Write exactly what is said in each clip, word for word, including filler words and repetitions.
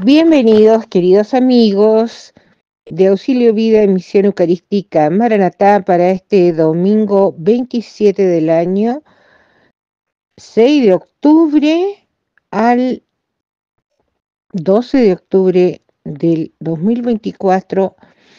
Bienvenidos, queridos amigos de Auxilio Vida en Misión Eucarística Maranatá para este domingo veintisiete del año, seis de octubre al doce de octubre del dos mil veinticuatro.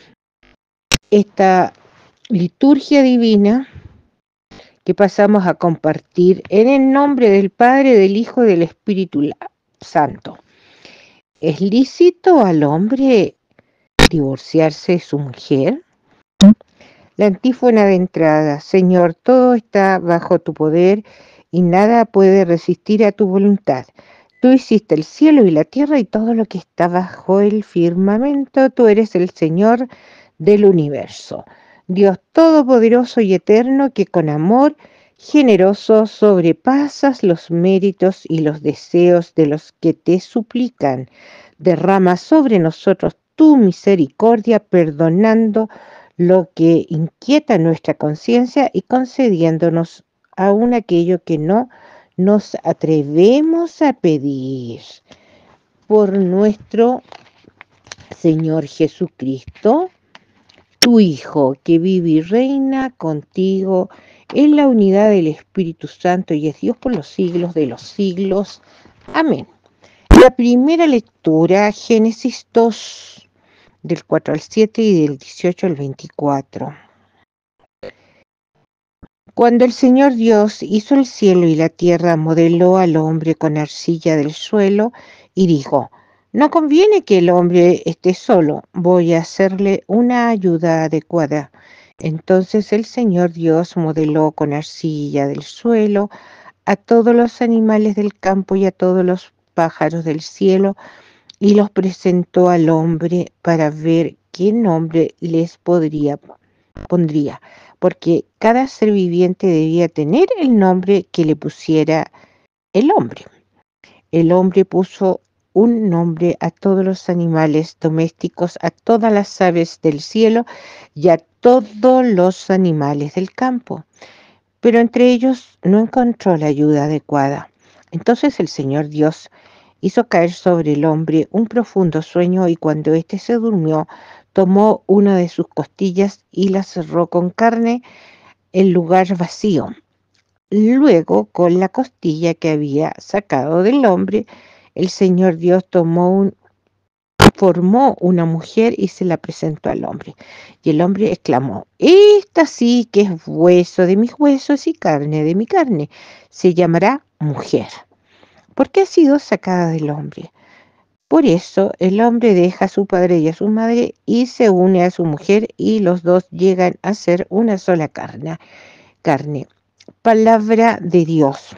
Esta liturgia divina que pasamos a compartir en el nombre del Padre, del Hijo y del Espíritu Santo. ¿Es lícito al hombre divorciarse de su mujer? La antífona de entrada: Señor, todo está bajo tu poder y nada puede resistir a tu voluntad. Tú hiciste el cielo y la tierra y todo lo que está bajo el firmamento. Tú eres el Señor del universo, Dios todopoderoso y eterno, que con amor generoso sobrepasas los méritos y los deseos de los que te suplican. Derrama sobre nosotros tu misericordia, perdonando lo que inquieta nuestra conciencia y concediéndonos aún aquello que no nos atrevemos a pedir. Por nuestro Señor Jesucristo, tu Hijo, que vive y reina contigo en la unidad del Espíritu Santo y es Dios por los siglos de los siglos. Amén. La primera lectura, Génesis dos, del cuatro al siete y del dieciocho al veinticuatro. Cuando el Señor Dios hizo el cielo y la tierra, modeló al hombre con arcilla del suelo y dijo: no conviene que el hombre esté solo, voy a hacerle una ayuda adecuada. Entonces el Señor Dios modeló con arcilla del suelo a todos los animales del campo y a todos los pájaros del cielo, y los presentó al hombre para ver qué nombre les podría, pondría, porque cada ser viviente debía tener el nombre que le pusiera el hombre. El hombre puso un nombre a todos los animales domésticos, a todas las aves del cielo y a todos los animales del campo, pero entre ellos no encontró la ayuda adecuada. Entonces el Señor Dios hizo caer sobre el hombre un profundo sueño, y cuando éste se durmió, tomó una de sus costillas y la cerró con carne en lugar vacío. Luego, con la costilla que había sacado del hombre, el Señor Dios tomó un, formó una mujer y se la presentó al hombre. Y el hombre exclamó: esta sí que es hueso de mis huesos y carne de mi carne. Se llamará mujer, porque ha sido sacada del hombre. Por eso el hombre deja a su padre y a su madre y se une a su mujer, y los dos llegan a ser una sola carne. carne. Palabra de Dios.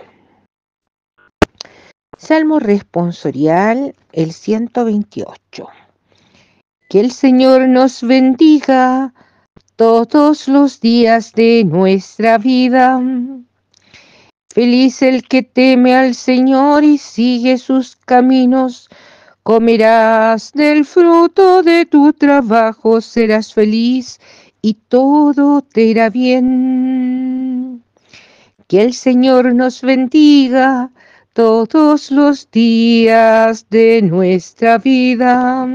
Salmo responsorial, el ciento veintiocho. Que el Señor nos bendiga todos los días de nuestra vida. Feliz el que teme al Señor y sigue sus caminos. Comerás del fruto de tu trabajo, serás feliz y todo te irá bien. Que el Señor nos bendiga todos los días de nuestra vida.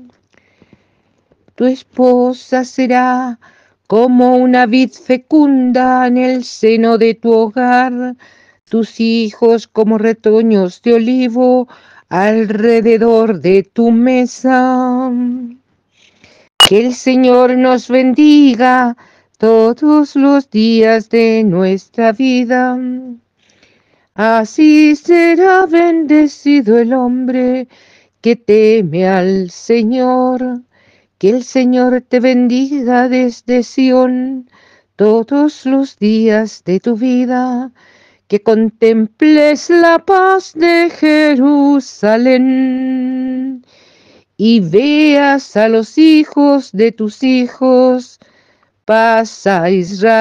Tu esposa será como una vid fecunda en el seno de tu hogar, tus hijos como retoños de olivo alrededor de tu mesa. Que el Señor nos bendiga todos los días de nuestra vida. Así será bendecido el hombre que teme al Señor. Que el Señor te bendiga desde Sión todos los días de tu vida. Que contemples la paz de Jerusalén y veas a los hijos de tus hijos. Paz a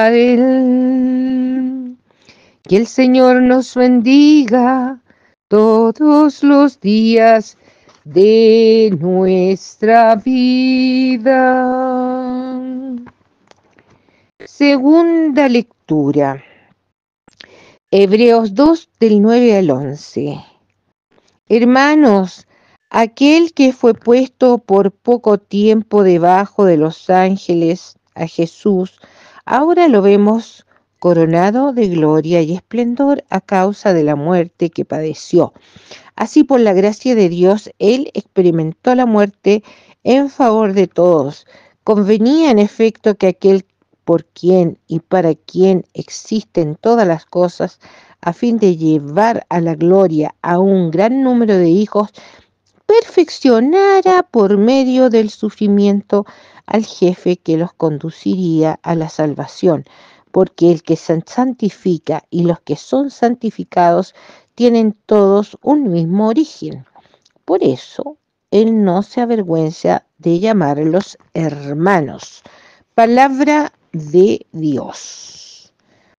Israel. Que el Señor nos bendiga todos los días de nuestra vida. Segunda lectura. Hebreos dos, del nueve al once. Hermanos, Aquel que fue puesto por poco tiempo debajo de los ángeles, a Jesús, ahora lo vemos coronado de gloria y esplendor a causa de la muerte que padeció. Así, por la gracia de Dios, Él experimentó la muerte en favor de todos. Convenía, en efecto, que aquel por quien y para quien existen todas las cosas, a fin de llevar a la gloria a un gran número de hijos, perfeccionara por medio del sufrimiento al jefe que los conduciría a la salvación, porque el que se santifica y los que son santificados tienen todos un mismo origen. Por eso, él no se avergüenza de llamarlos hermanos. Palabra de Dios.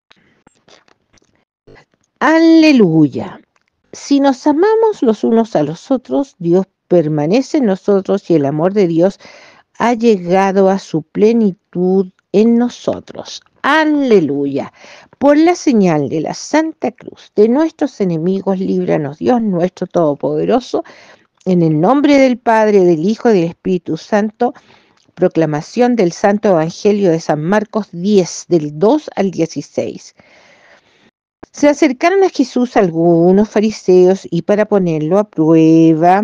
Aleluya. Si nos amamos los unos a los otros, Dios permanece en nosotros y el amor de Dios ha llegado a su plenitud en nosotros. Aleluya. Por la señal de la Santa Cruz de nuestros enemigos, líbranos Dios nuestro Todopoderoso, en el nombre del Padre, del Hijo y del Espíritu Santo. Proclamación del Santo Evangelio de San Marcos diez, del dos al dieciséis. Se acercaron a Jesús algunos fariseos y para ponerlo a prueba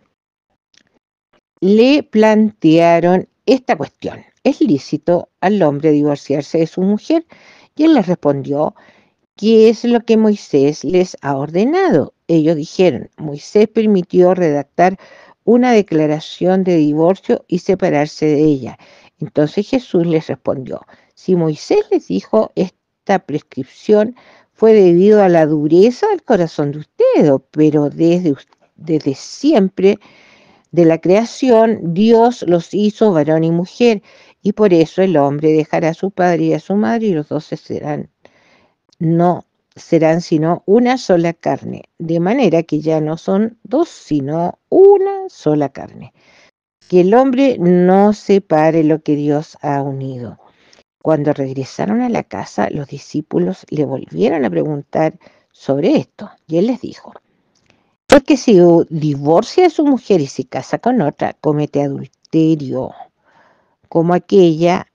le plantearon esta cuestión: ¿es lícito al hombre divorciarse de su mujer? Y él les respondió: ¿qué es lo que Moisés les ha ordenado? Ellos dijeron: Moisés permitió redactar una declaración de divorcio y separarse de ella. Entonces Jesús les respondió: si Moisés les dijo esta prescripción, fue debido a la dureza del corazón de ustedes, pero desde, desde siempre de la creación, Dios los hizo varón y mujer, y por eso el hombre dejará a su padre y a su madre, y los dos serán, no serán sino una sola carne, de manera que ya no son dos, sino una sola carne. Que el hombre no separe lo que Dios ha unido. Cuando regresaron a la casa, los discípulos le volvieron a preguntar sobre esto, y él les dijo: el que se divorcia de su mujer y se casa con otra, comete adulterio como aquella.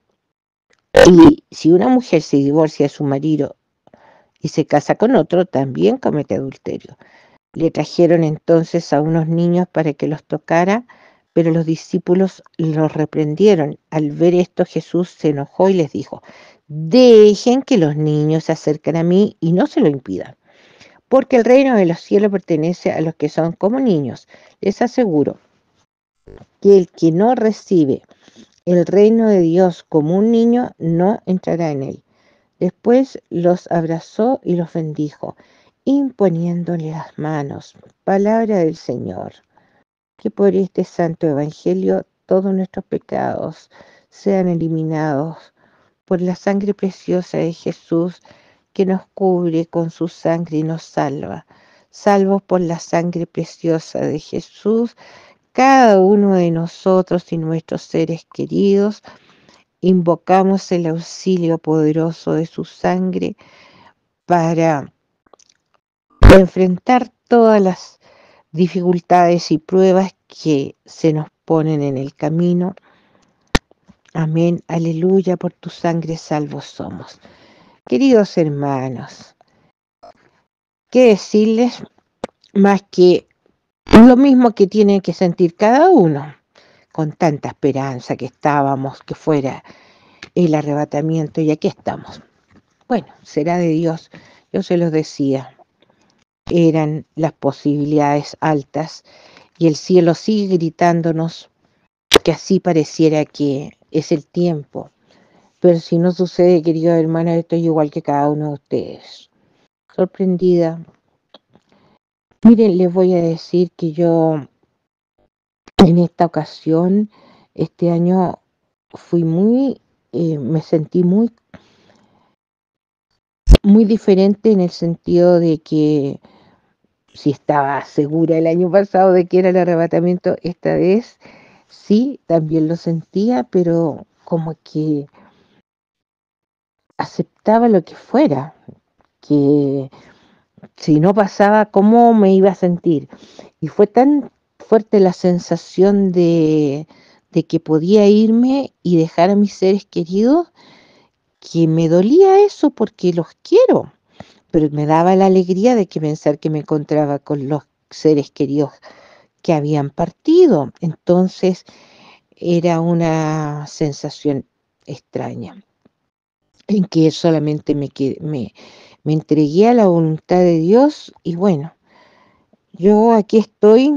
Y si una mujer se divorcia de su marido y se casa con otro, también comete adulterio. Le trajeron entonces a unos niños para que los tocara, pero los discípulos los reprendieron. Al ver esto, Jesús se enojó y les dijo: dejen que los niños se acerquen a mí y no se lo impidan, porque el reino de los cielos pertenece a los que son como niños. Les aseguro que el que no recibe el reino de Dios como un niño no entrará en él. Después los abrazó y los bendijo, imponiéndole las manos. Palabra del Señor. Que por este santo evangelio todos nuestros pecados sean eliminados por la sangre preciosa de Jesús, que nos cubre con su sangre y nos salva. Salvos por la sangre preciosa de Jesús, cada uno de nosotros y nuestros seres queridos, invocamos el auxilio poderoso de su sangre para enfrentar todas las dificultades y pruebas que se nos ponen en el camino. Amén, aleluya, por tu sangre salvos somos. Queridos hermanos, ¿qué decirles más que lo mismo que tiene que sentir cada uno? Con tanta esperanza que estábamos, que fuera el arrebatamiento, y aquí estamos. Bueno, será de Dios, yo se los decía, eran las posibilidades altas, y el cielo sigue gritándonos que así pareciera que es el tiempo. Pero si no sucede, querido hermano, estoy igual que cada uno de ustedes, sorprendida. Miren, les voy a decir que yo en esta ocasión, este año, fui muy, eh, me sentí muy, muy diferente, en el sentido de que si estaba segura el año pasado de que era el arrebatamiento, esta vez sí, también lo sentía, pero como que aceptaba lo que fuera, que si no pasaba, ¿cómo me iba a sentir? Y fue tan fuerte la sensación de, de que podía irme y dejar a mis seres queridos, que me dolía eso porque los quiero, pero me daba la alegría de que pensar que me encontraba con los seres queridos que habían partido. Entonces era una sensación extraña, en que solamente me, me, me entregué a la voluntad de Dios y bueno, yo aquí estoy,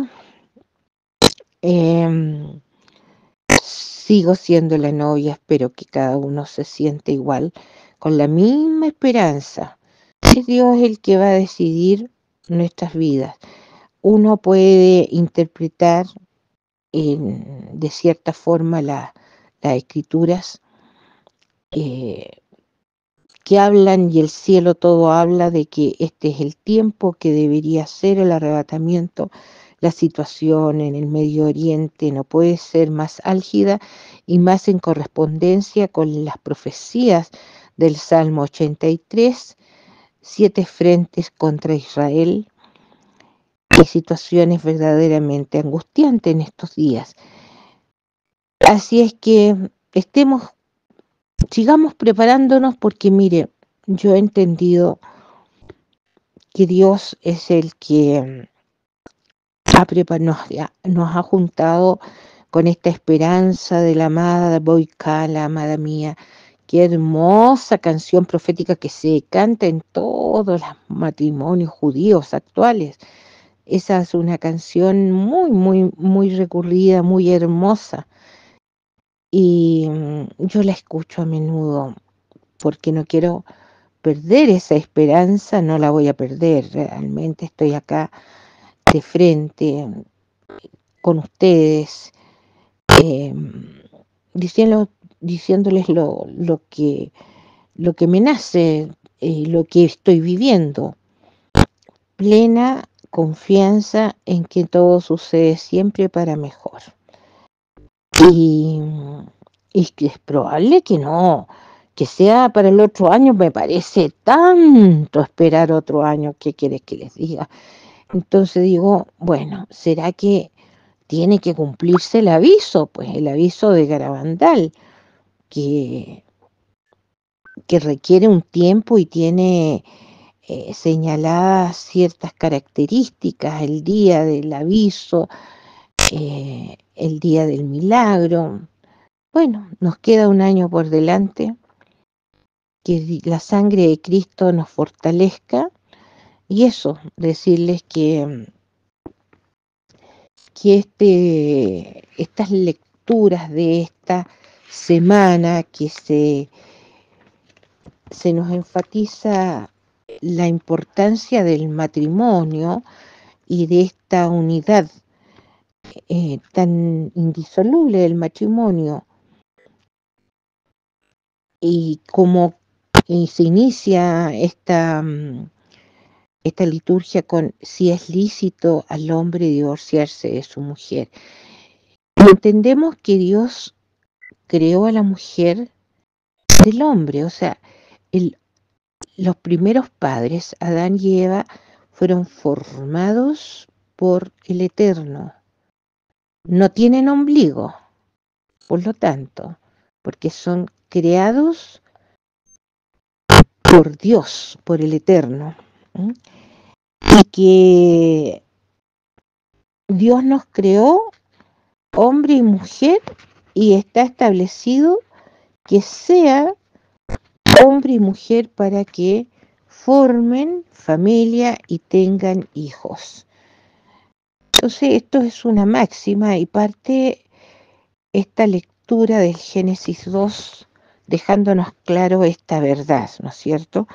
eh, sigo siendo la novia, espero que cada uno se siente igual, con la misma esperanza. Es Dios el que va a decidir nuestras vidas. Uno puede interpretar en, de cierta forma la, las escrituras eh, que hablan, y el cielo todo habla de que este es el tiempo que debería ser el arrebatamiento. La situación en el Medio Oriente no puede ser más álgida y más en correspondencia con las profecías del Salmo ochenta y tres, siete frentes contra Israel. Hay situaciones verdaderamente angustiantes en estos días. Así es que estemos, sigamos preparándonos, porque mire, yo he entendido que Dios es el que ha prepar, nos, nos ha juntado con esta esperanza de la amada Boicala, amada mía. Qué hermosa canción profética que se canta en todos los matrimonios judíos actuales. Esa es una canción muy, muy, muy recurrida, muy hermosa. Y yo la escucho a menudo porque no quiero perder esa esperanza, no la voy a perder. Realmente estoy acá de frente con ustedes, eh, diciendo, diciéndoles lo, lo, que, lo que me nace, eh, lo que estoy viviendo. Plena confianza en que todo sucede siempre para mejor. Y, y que es probable que no, que sea para el otro año. Me parece tanto esperar otro año. ¿Qué quieres que les diga? Entonces digo, bueno, ¿será que tiene que cumplirse el aviso? Pues el aviso de Garabandal, que, que requiere un tiempo y tiene eh, señaladas ciertas características: el día del aviso, eh, el día del milagro. Bueno, nos queda un año por delante, que la sangre de Cristo nos fortalezca. Y eso, decirles que, que este, estas lecturas de esta semana, que se, se nos enfatiza la importancia del matrimonio y de esta unidad eh, tan indisoluble del matrimonio, y como y se inicia esta, esta liturgia con si es lícito al hombre divorciarse de su mujer. Entendemos que Dios creó a la mujer del hombre, o sea, el, los primeros padres, Adán y Eva, fueron formados por el Eterno. No tienen ombligo, por lo tanto, porque son creados por Dios, por el Eterno. ¿Mm? Y que Dios nos creó hombre y mujer, y está establecido que sea hombre y mujer para que formen familia y tengan hijos. Entonces esto es una máxima, y parte esta lectura del Génesis dos dejándonos claro esta verdad, ¿no es cierto?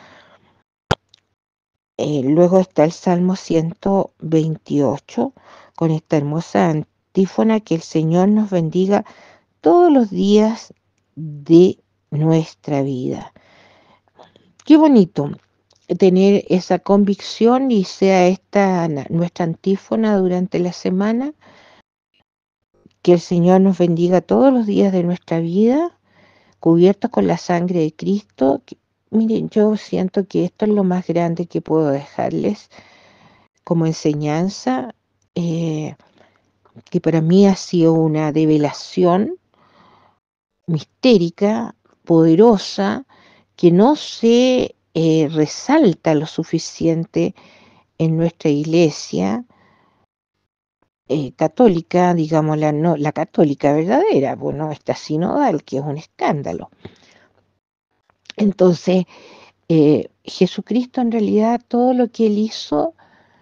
Eh, luego está el Salmo ciento veintiocho con esta hermosa antífona: que el Señor nos bendiga todos los días de nuestra vida. Qué bonito tener esa convicción, y sea esta nuestra antífona durante la semana: que el Señor nos bendiga todos los días de nuestra vida, cubiertos con la sangre de Cristo. Miren, yo siento que esto es lo más grande que puedo dejarles como enseñanza, eh, que para mí ha sido una develación mistérica, poderosa, que no se eh, resalta lo suficiente en nuestra iglesia eh, católica, digamos, la, no, la católica verdadera, bueno, esta sinodal, que es un escándalo. Entonces, eh, Jesucristo en realidad todo lo que él hizo,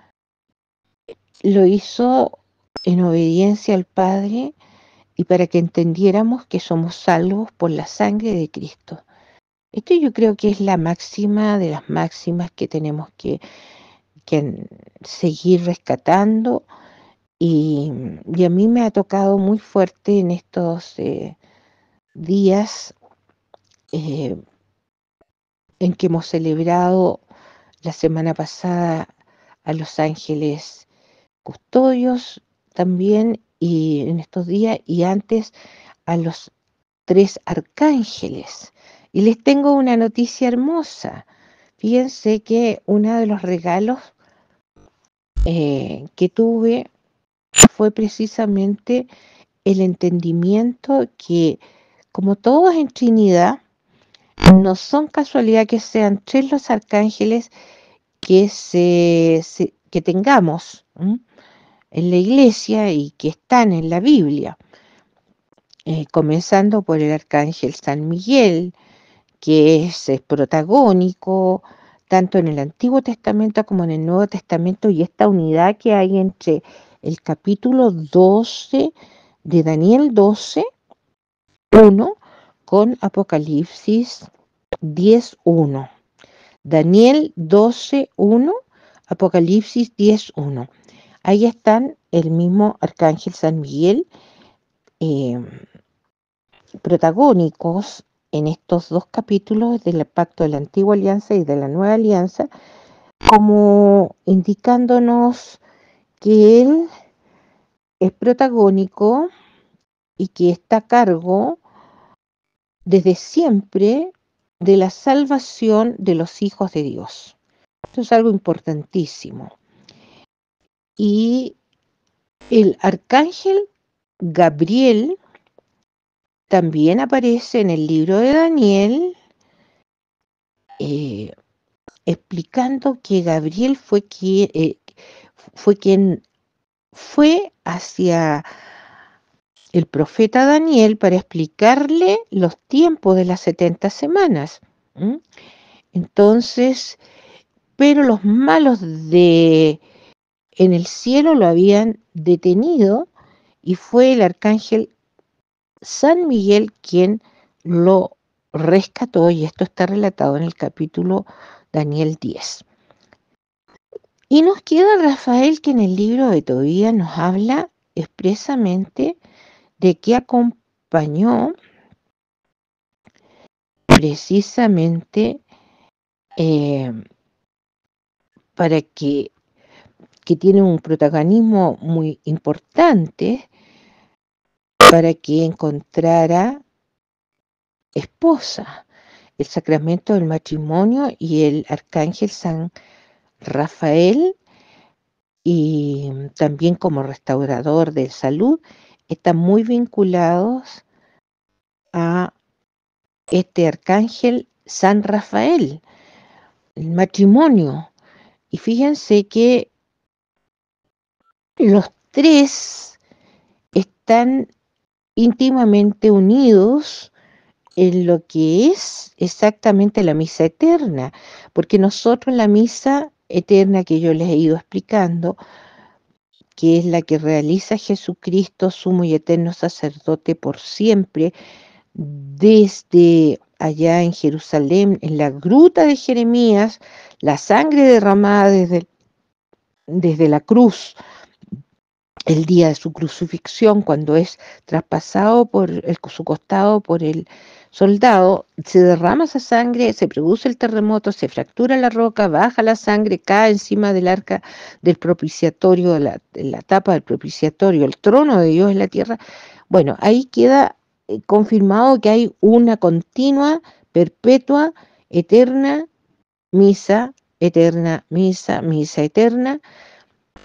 lo hizo en obediencia al Padre y para que entendiéramos que somos salvos por la sangre de Cristo. Esto yo creo que es la máxima de las máximas que tenemos que, que seguir rescatando y, y a mí me ha tocado muy fuerte en estos eh, días eh, en que hemos celebrado la semana pasada a los ángeles custodios también y en estos días y antes a los tres arcángeles. Y les tengo una noticia hermosa. Fíjense que uno de los regalos eh, que tuve fue precisamente el entendimiento que, como todos en Trinidad, no son casualidad que sean tres los arcángeles que, se, se que tengamos ¿m? en la iglesia y que están en la Biblia, eh, comenzando por el arcángel San Miguel, que es, es protagónico tanto en el Antiguo Testamento como en el Nuevo Testamento, y esta unidad que hay entre el capítulo doce de Daniel doce, uno, con Apocalipsis diez, uno. Daniel doce, uno, Apocalipsis diez, uno. Ahí están el mismo arcángel San Miguel, eh, protagónicos en estos dos capítulos del pacto de la antigua alianza y de la nueva alianza, como indicándonos que él es protagónico y que está a cargo desde siempre de la salvación de los hijos de Dios. Esto es algo importantísimo. Y el arcángel Gabriel también aparece en el libro de Daniel, eh, explicando que Gabriel fue quien, eh, fue quien fue hacia el profeta Daniel para explicarle los tiempos de las setenta semanas. ¿Mm? Entonces, pero los malos de en el cielo lo habían detenido y fue el arcángel San Miguel quien lo rescató, y esto está relatado en el capítulo Daniel diez. Y nos queda Rafael, que en el libro de Tobías nos habla expresamente de que acompañó precisamente eh, para que, que tiene un protagonismo muy importante para que encontrara esposa, el sacramento del matrimonio y el arcángel San Rafael, y también como restaurador de salud, están muy vinculados a este arcángel San Rafael, el matrimonio. Y fíjense que los tres están íntimamente unidos en lo que es exactamente la misa eterna, porque nosotros la misa eterna que yo les he ido explicando, que es la que realiza Jesucristo, sumo y eterno sacerdote por siempre, desde allá en Jerusalén, en la gruta de Jeremías, la sangre derramada desde, desde la cruz, el día de su crucifixión, cuando es traspasado por el, su costado por el soldado, se derrama esa sangre, se produce el terremoto, se fractura la roca, baja la sangre, cae encima del arca del propiciatorio, de la, de la tapa del propiciatorio, el trono de Dios en la tierra. Bueno, ahí queda eh, confirmado que hay una continua, perpetua, eterna misa, eterna misa, misa eterna,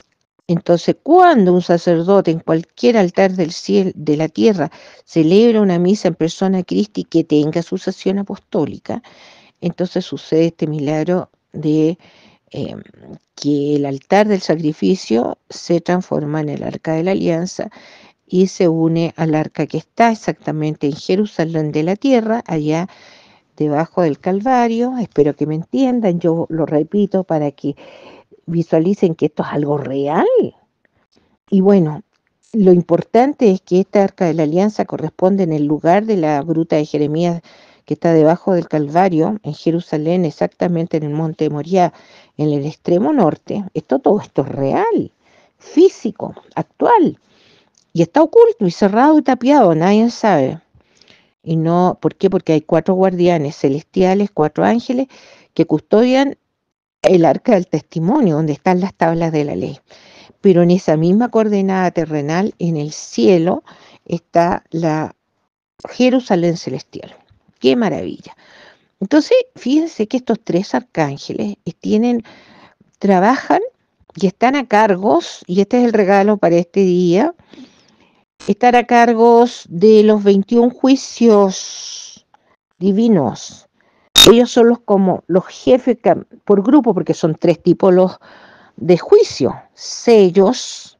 Entonces, cuando un sacerdote en cualquier altar del cielo, de la tierra, celebra una misa en persona a Cristo que tenga sucesión apostólica, entonces sucede este milagro de eh, que el altar del sacrificio se transforma en el arca de la alianza y se une al arca que está exactamente en Jerusalén de la tierra, allá debajo del Calvario. Espero que me entiendan, yo lo repito para que visualicen que esto es algo real. Y bueno, lo importante es que esta arca de la alianza corresponde en el lugar de la gruta de Jeremías que está debajo del Calvario, en Jerusalén, exactamente en el monte Moriah, en el extremo norte. Esto, todo esto es real, físico, actual, y está oculto y cerrado y tapiado, nadie sabe. Y no, ¿por qué? Porque hay cuatro guardianes celestiales, cuatro ángeles que custodian el arca del testimonio, donde están las tablas de la ley. Pero en esa misma coordenada terrenal, en el cielo, está la Jerusalén celestial. ¡Qué maravilla! Entonces, fíjense que estos tres arcángeles tienen, trabajan y están a cargos, y este es el regalo para este día, están a cargos de los veintiún juicios divinos. Ellos son los como los jefes por grupo, porque son tres tipos los de juicio, sellos,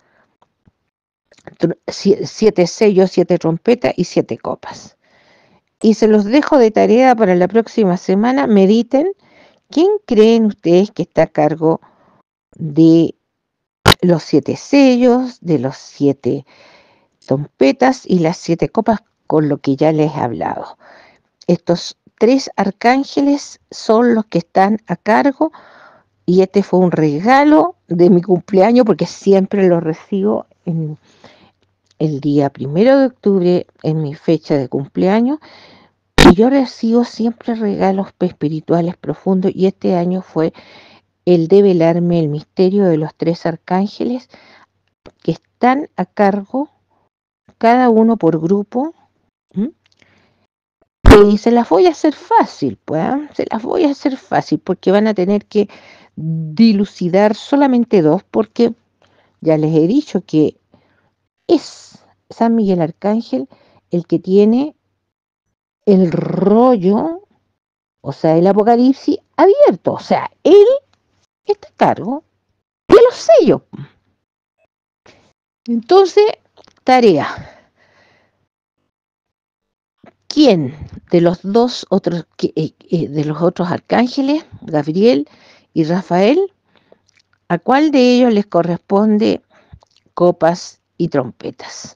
siete sellos, siete trompetas y siete copas. Y se los dejo de tarea para la próxima semana. Mediten, ¿quién creen ustedes que está a cargo de los siete sellos, de los siete trompetas y las siete copas, con lo que ya les he hablado? Estos tres arcángeles son los que están a cargo, y este fue un regalo de mi cumpleaños, porque siempre lo recibo en el día primero de octubre, en mi fecha de cumpleaños, y yo recibo siempre regalos espirituales profundos, y este año fue el develarme el misterio de los tres arcángeles que están a cargo, cada uno por grupo. ¿Mm? Y se las voy a hacer fácil, pues, ¿eh? Se las voy a hacer fácil, porque van a tener que dilucidar solamente dos, porque ya les he dicho que es San Miguel Arcángel el que tiene el rollo, o sea, el Apocalipsis abierto. O sea, él está a cargo de los sellos. Entonces, tarea. ¿Quién de los dos otros, de los otros arcángeles, Gabriel y Rafael, a cuál de ellos les corresponde copas y trompetas?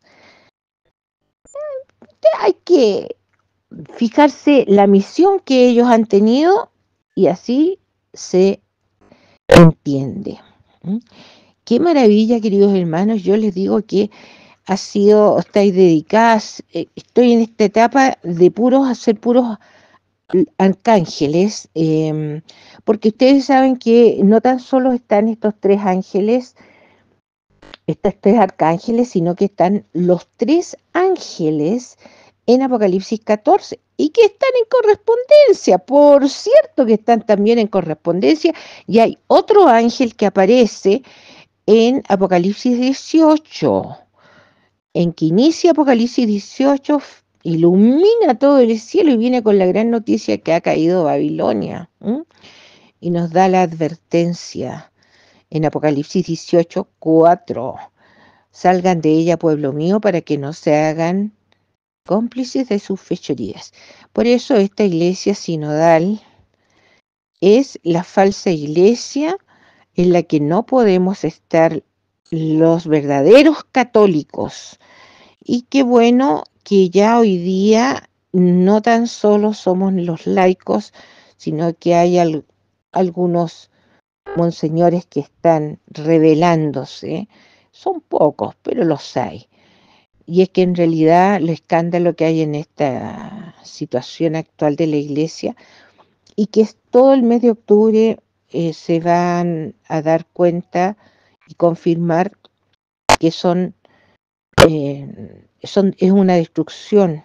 Hay que fijarse la misión que ellos han tenido, y así se entiende. ¿Mm? Qué maravilla, queridos hermanos. Yo les digo que ha sido, estáis dedicadas, eh, estoy en esta etapa de puros, hacer puros arcángeles, eh, porque ustedes saben que no tan solo están estos tres ángeles, estos tres arcángeles, sino que están los tres ángeles en Apocalipsis catorce, y que están en correspondencia, por cierto que están también en correspondencia, y hay otro ángel que aparece en Apocalipsis dieciocho, en que inicia Apocalipsis dieciocho, ilumina todo el cielo y viene con la gran noticia que ha caído Babilonia, ¿m? Y nos da la advertencia en Apocalipsis dieciocho, cuatro. Salgan de ella, pueblo mío, para que no se hagan cómplices de sus fechorías. Por eso esta iglesia sinodal es la falsa iglesia en la que no podemos estar los verdaderos católicos. Y qué bueno que ya hoy día no tan solo somos los laicos, sino que hay al, algunos monseñores que están rebelándose. Son pocos, pero los hay. Y es que en realidad el escándalo que hay en esta situación actual de la iglesia, y que es todo el mes de octubre, eh, se van a dar cuenta y confirmar que son, eh, son es una destrucción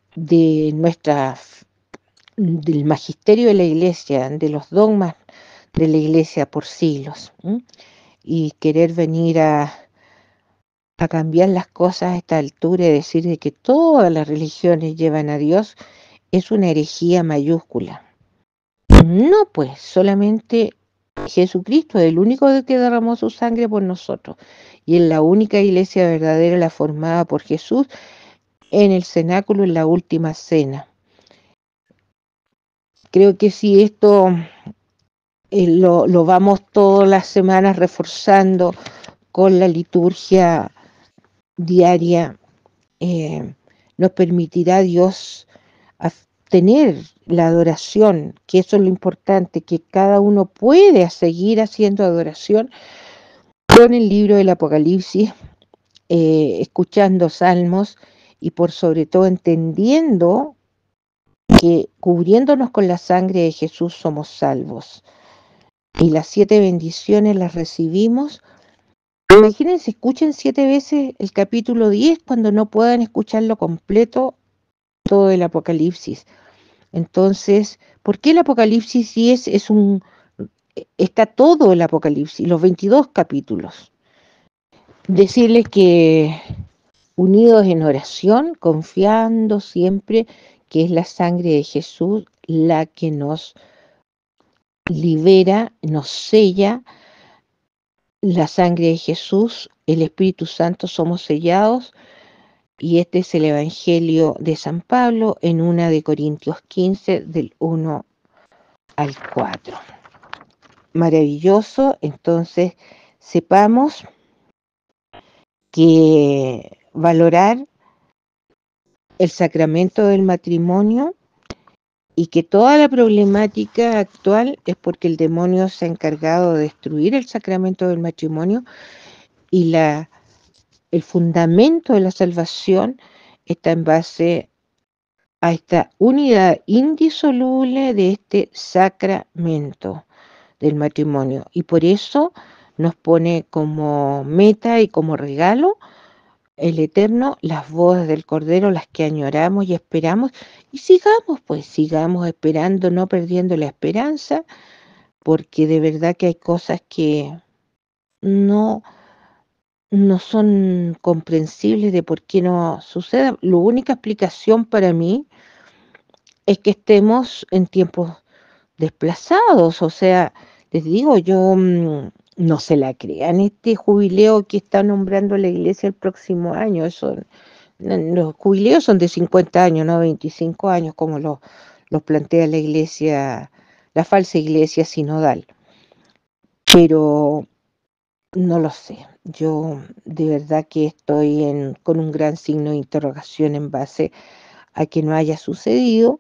de nuestra, del magisterio de la iglesia, de los dogmas de la iglesia por siglos. ¿m? Y querer venir a, a cambiar las cosas a esta altura y decir de que todas las religiones llevan a Dios es una herejía mayúscula. No, pues solamente Jesucristo es el único que derramó su sangre por nosotros y es la única iglesia verdadera, la formada por Jesús en el cenáculo en la última cena. Creo que si esto eh, lo, lo vamos todas las semanas reforzando con la liturgia diaria, eh, nos permitirá Dios tener la adoración, que eso es lo importante, que cada uno puede seguir haciendo adoración con el libro del Apocalipsis, eh, escuchando salmos y por sobre todo entendiendo que cubriéndonos con la sangre de Jesús somos salvos. Y las siete bendiciones las recibimos. Imagínense, escuchen siete veces el capítulo diez cuando no puedan escucharlo completo, todo el Apocalipsis. Entonces, ¿por qué el Apocalipsis diez es un, está todo el Apocalipsis, los veintidós capítulos? Decirles que unidos en oración, confiando siempre que es la sangre de Jesús la que nos libera, nos sella, la sangre de Jesús, el Espíritu Santo somos sellados, y este es el Evangelio de San Pablo en una de Corintios quince, del uno al cuatro. Maravilloso, entonces sepamos que valorar el sacramento del matrimonio y que toda la problemática actual es porque el demonio se ha encargado de destruir el sacramento del matrimonio y la, el fundamento de la salvación está en base a esta unidad indisoluble de este sacramento del matrimonio, y por eso nos pone como meta y como regalo el Eterno las bodas del Cordero, las que añoramos y esperamos, y sigamos pues, sigamos esperando, no perdiendo la esperanza, porque de verdad que hay cosas que no, no son comprensibles de por qué no suceda. La única explicación para mí es que estemos en tiempos desplazados, o sea, les digo, yo mmm, no se la crean este jubileo que está nombrando la iglesia el próximo año. Eso, los jubileos son de cincuenta años, no veinticinco años, como lo, los plantea la iglesia, la falsa iglesia sinodal. Pero no lo sé, yo de verdad que estoy en, con un gran signo de interrogación en base a que no haya sucedido,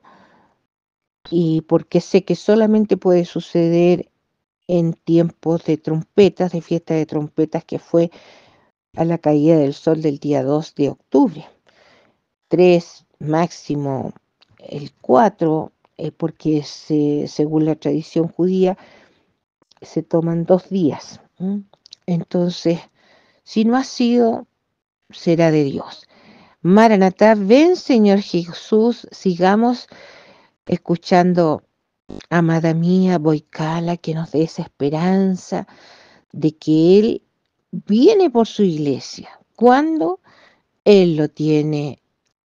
y porque sé que solamente puede suceder en tiempos de trompetas, de fiesta de trompetas, que fue a la caída del sol del día dos de octubre. tres, máximo el cuatro, eh, porque se, según la tradición judía se toman dos días. ¿Mm? Entonces, si no ha sido, será de Dios. Maranatá, ven Señor Jesús, sigamos escuchando, amada mía, Boicala, que nos dé esa esperanza de que Él viene por su iglesia. Cuando Él lo tiene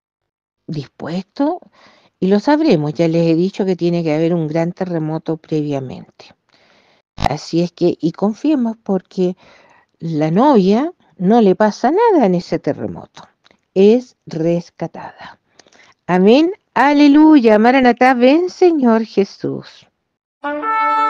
dispuesto, y lo sabremos, ya les he dicho que tiene que haber un gran terremoto previamente. Así es que, y confiemos porque la novia no le pasa nada en ese terremoto, es rescatada. Amén, aleluya, Maranatá, ven Señor Jesús.